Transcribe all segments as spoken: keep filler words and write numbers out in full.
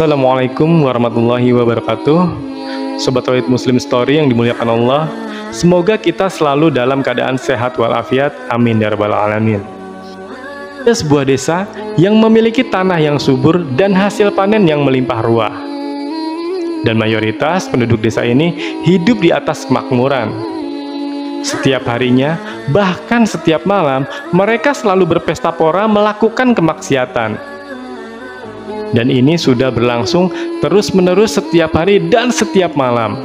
Assalamualaikum warahmatullahi wabarakatuh. Sobat Tauhid Muslim Story yang dimuliakan Allah, semoga kita selalu dalam keadaan sehat walafiat, amin ya rabbal alamin. Ada sebuah desa yang memiliki tanah yang subur dan hasil panen yang melimpah ruah, dan mayoritas penduduk desa ini hidup di atas kemakmuran. Setiap harinya, bahkan setiap malam, mereka selalu berpesta pora melakukan kemaksiatan. Dan ini sudah berlangsung terus-menerus setiap hari dan setiap malam.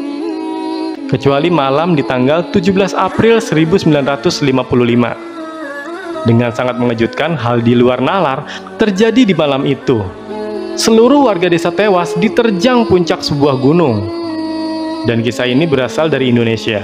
Kecuali malam di tanggal tujuh belas April seribu sembilan ratus lima puluh lima. Dengan sangat mengejutkan, hal di luar nalar terjadi di malam itu. Seluruh warga desa tewas diterjang puncak sebuah gunung. Dan kisah ini berasal dari Indonesia.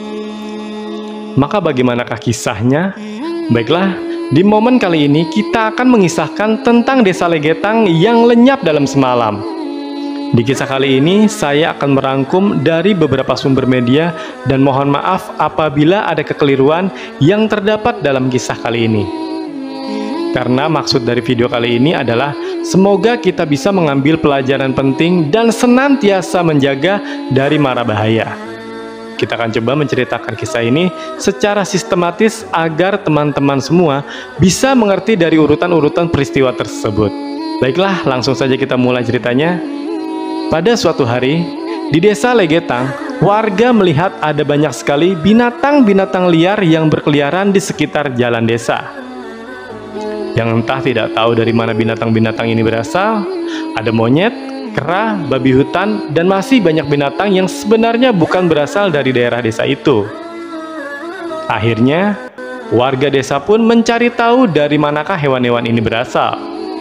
Maka bagaimanakah kisahnya? Baiklah, di momen kali ini kita akan mengisahkan tentang desa Legetang yang lenyap dalam semalam. Di kisah kali ini saya akan merangkum dari beberapa sumber media dan mohon maaf apabila ada kekeliruan yang terdapat dalam kisah kali ini. Karena maksud dari video kali ini adalah semoga kita bisa mengambil pelajaran penting dan senantiasa menjaga dari mara bahaya. Kita akan coba menceritakan kisah ini secara sistematis agar teman-teman semua bisa mengerti dari urutan-urutan peristiwa tersebut. Baiklah, langsung saja kita mulai ceritanya. Pada suatu hari, di desa Legetang, warga melihat ada banyak sekali binatang-binatang liar yang berkeliaran di sekitar jalan desa. Yang entah tidak tahu dari mana binatang-binatang ini berasal, ada monyet, kera, babi hutan, dan masih banyak binatang yang sebenarnya bukan berasal dari daerah desa itu. Akhirnya, warga desa pun mencari tahu dari manakah hewan-hewan ini berasal.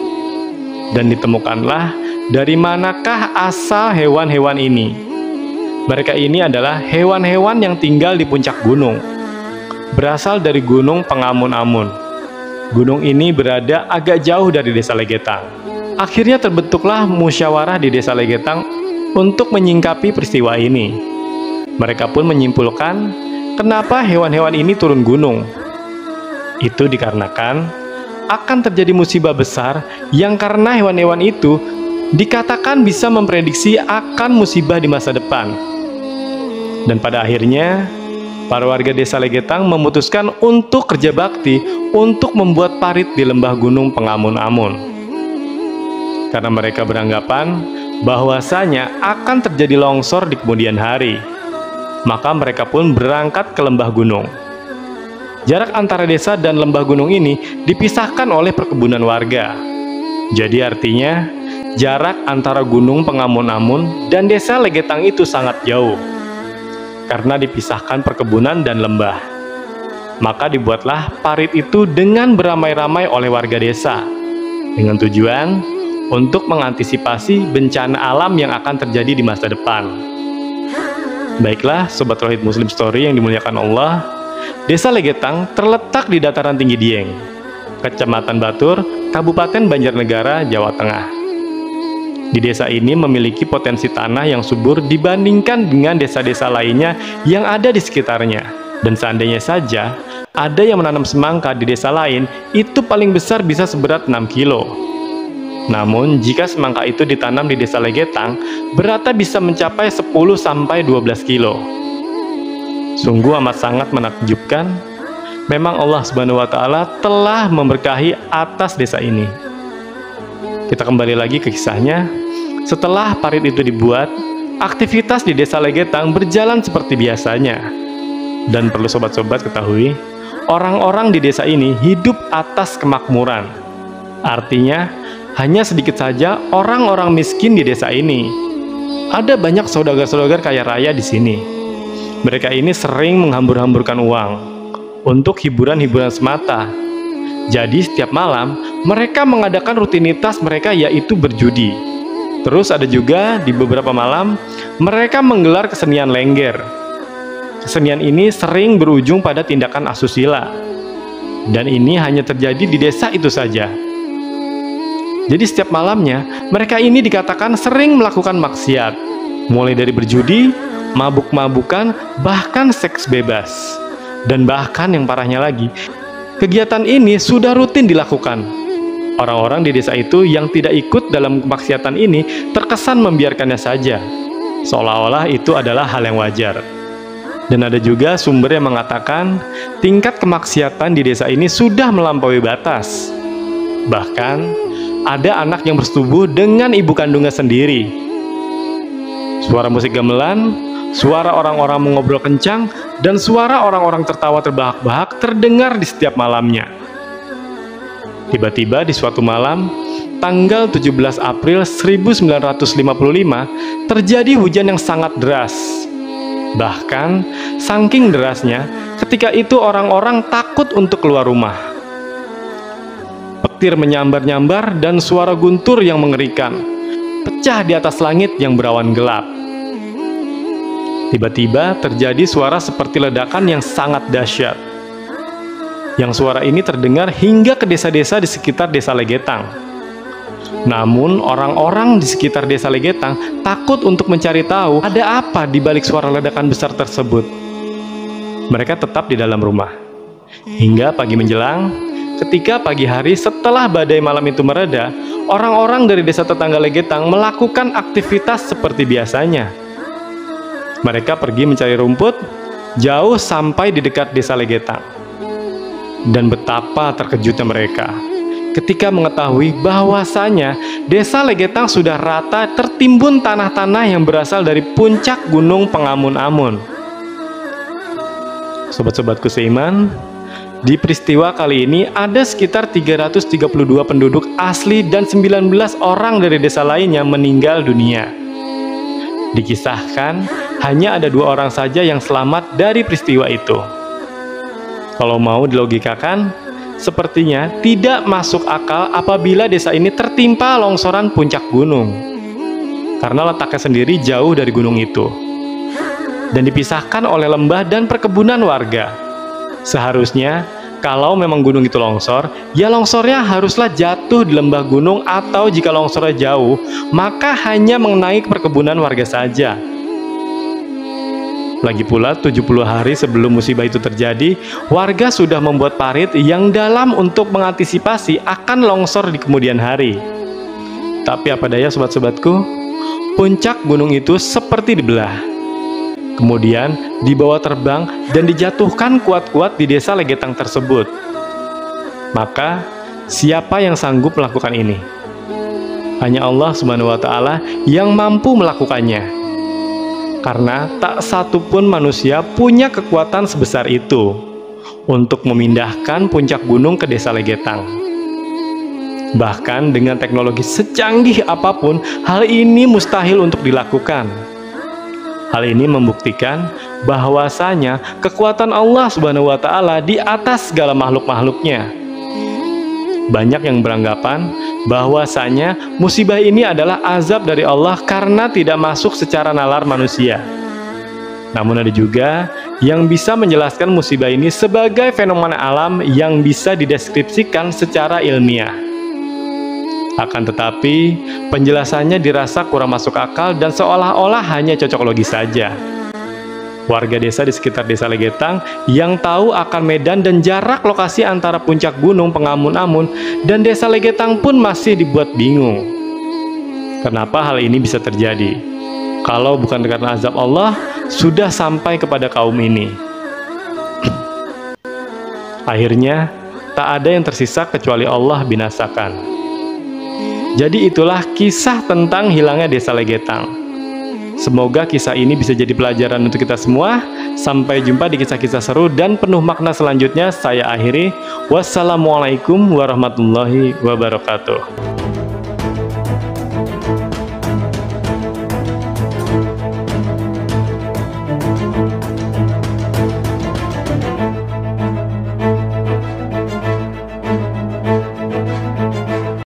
Dan ditemukanlah dari manakah asal hewan-hewan ini. Mereka ini adalah hewan-hewan yang tinggal di puncak gunung. Berasal dari Gunung Pengamun-amun. Gunung ini berada agak jauh dari desa Legetang. Akhirnya terbentuklah musyawarah di desa Legetang untuk menyingkapi peristiwa ini. Mereka pun menyimpulkan kenapa hewan-hewan ini turun gunung. Itu dikarenakan akan terjadi musibah besar yang karena hewan-hewan itu dikatakan bisa memprediksi akan musibah di masa depan. Dan pada akhirnya para warga desa Legetang memutuskan untuk kerja bakti untuk membuat parit di lembah Gunung Pengamun-amun. Karena mereka beranggapan bahwasanya akan terjadi longsor di kemudian hari. Maka mereka pun berangkat ke lembah gunung. Jarak antara desa dan lembah gunung ini dipisahkan oleh perkebunan warga. Jadi artinya jarak antara Gunung Pengamun-amun dan desa Legetang itu sangat jauh. Karena dipisahkan perkebunan dan lembah. Maka dibuatlah parit itu dengan beramai-ramai oleh warga desa. Dengan tujuan untuk mengantisipasi bencana alam yang akan terjadi di masa depan. Baiklah, Sobat Tauhid Muslim Story yang dimuliakan Allah, desa Legetang terletak di dataran tinggi Dieng, Kecamatan Batur, Kabupaten Banjarnegara, Jawa Tengah. Di desa ini memiliki potensi tanah yang subur dibandingkan dengan desa-desa lainnya yang ada di sekitarnya. Dan seandainya saja ada yang menanam semangka di desa lain, itu paling besar bisa seberat enam kilo. Namun, jika semangka itu ditanam di desa Legetang, beratnya bisa mencapai sepuluh sampai dua belas kilo. Sungguh amat sangat menakjubkan. Memang Allah Subhanahu wa Ta'ala telah memberkahi atas desa ini. Kita kembali lagi ke kisahnya. Setelah parit itu dibuat, aktivitas di desa Legetang berjalan seperti biasanya. Dan perlu sobat-sobat ketahui, orang-orang di desa ini hidup atas kemakmuran. Artinya, hanya sedikit saja orang-orang miskin di desa ini. Ada banyak saudagar-saudagar kaya raya di sini. Mereka ini sering menghambur-hamburkan uang untuk hiburan-hiburan semata. Jadi setiap malam mereka mengadakan rutinitas mereka, yaitu berjudi. Terus ada juga di beberapa malam mereka menggelar kesenian lengger. Kesenian ini sering berujung pada tindakan asusila. Dan ini hanya terjadi di desa itu saja. Jadi setiap malamnya, mereka ini dikatakan sering melakukan maksiat. Mulai dari berjudi, mabuk-mabukan, bahkan seks bebas. Dan bahkan yang parahnya lagi, kegiatan ini sudah rutin dilakukan. Orang-orang di desa itu yang tidak ikut dalam kemaksiatan ini terkesan membiarkannya saja, seolah-olah itu adalah hal yang wajar. Dan ada juga sumber yang mengatakan tingkat kemaksiatan di desa ini sudah melampaui batas. Bahkan ada anak yang bersetubuh dengan ibu kandungnya sendiri. Suara musik gamelan, suara orang-orang mengobrol kencang, dan suara orang-orang tertawa terbahak-bahak terdengar di setiap malamnya. Tiba-tiba di suatu malam, tanggal tujuh belas April seribu sembilan ratus lima puluh lima, terjadi hujan yang sangat deras. Bahkan, saking derasnya, ketika itu orang-orang takut untuk keluar rumah. Petir menyambar-nyambar dan suara guntur yang mengerikan, pecah di atas langit yang berawan gelap. Tiba-tiba terjadi suara seperti ledakan yang sangat dahsyat. Yang suara ini terdengar hingga ke desa-desa di sekitar desa Legetang. Namun orang-orang di sekitar desa Legetang takut untuk mencari tahu ada apa di balik suara ledakan besar tersebut. Mereka tetap di dalam rumah. Hingga pagi menjelang, ketika pagi hari setelah badai malam itu mereda, orang-orang dari desa tetangga Legetang melakukan aktivitas seperti biasanya. Mereka pergi mencari rumput jauh sampai di dekat desa Legetang. Dan betapa terkejutnya mereka ketika mengetahui bahwasanya desa Legetang sudah rata tertimbun tanah-tanah yang berasal dari puncak gunung Pengamun-amun. Sobat-sobatku seiman, di peristiwa kali ini ada sekitar tiga ratus tiga puluh dua penduduk asli dan sembilan belas orang dari desa lainnya meninggal dunia. Dikisahkan hanya ada dua orang saja yang selamat dari peristiwa itu. Kalau mau dilogikakan, sepertinya tidak masuk akal apabila desa ini tertimpa longsoran puncak gunung, karena letaknya sendiri jauh dari gunung itu dan dipisahkan oleh lembah dan perkebunan warga. Seharusnya kalau memang gunung itu longsor, ya longsornya haruslah jatuh di lembah gunung, atau jika longsornya jauh, maka hanya mengenai perkebunan warga saja. Lagi pula tujuh puluh hari sebelum musibah itu terjadi, warga sudah membuat parit yang dalam untuk mengantisipasi akan longsor di kemudian hari. Tapi apa daya sobat-sobatku, puncak gunung itu seperti dibelah. Kemudian dibawa terbang dan dijatuhkan kuat-kuat di desa Legetang tersebut. Maka siapa yang sanggup melakukan ini? Hanya Allah Subhanahu wa Ta'ala yang mampu melakukannya. Karena tak satu pun manusia punya kekuatan sebesar itu untuk memindahkan puncak gunung ke desa Legetang. Bahkan dengan teknologi secanggih apapun, hal ini mustahil untuk dilakukan. Hal ini membuktikan bahwasanya kekuatan Allah Subhanahu wa Ta'ala di atas segala makhluk-makhluknya. Banyak yang beranggapan bahwasanya musibah ini adalah azab dari Allah karena tidak masuk secara nalar manusia. Namun ada juga yang bisa menjelaskan musibah ini sebagai fenomena alam yang bisa dideskripsikan secara ilmiah. Akan tetapi penjelasannya dirasa kurang masuk akal dan seolah-olah hanya cocok logis saja. Warga desa di sekitar desa Legetang yang tahu akan medan dan jarak lokasi antara puncak gunung Pengamun-amun dan desa Legetang pun masih dibuat bingung. Kenapa hal ini bisa terjadi? Kalau bukan karena azab Allah sudah sampai kepada kaum ini. Akhirnya tak ada yang tersisa kecuali Allah binasakan. Jadi itulah kisah tentang hilangnya desa Legetang. Semoga kisah ini bisa jadi pelajaran untuk kita semua. Sampai jumpa di kisah-kisah seru dan penuh makna selanjutnya. Saya akhiri. Wassalamualaikum warahmatullahi wabarakatuh.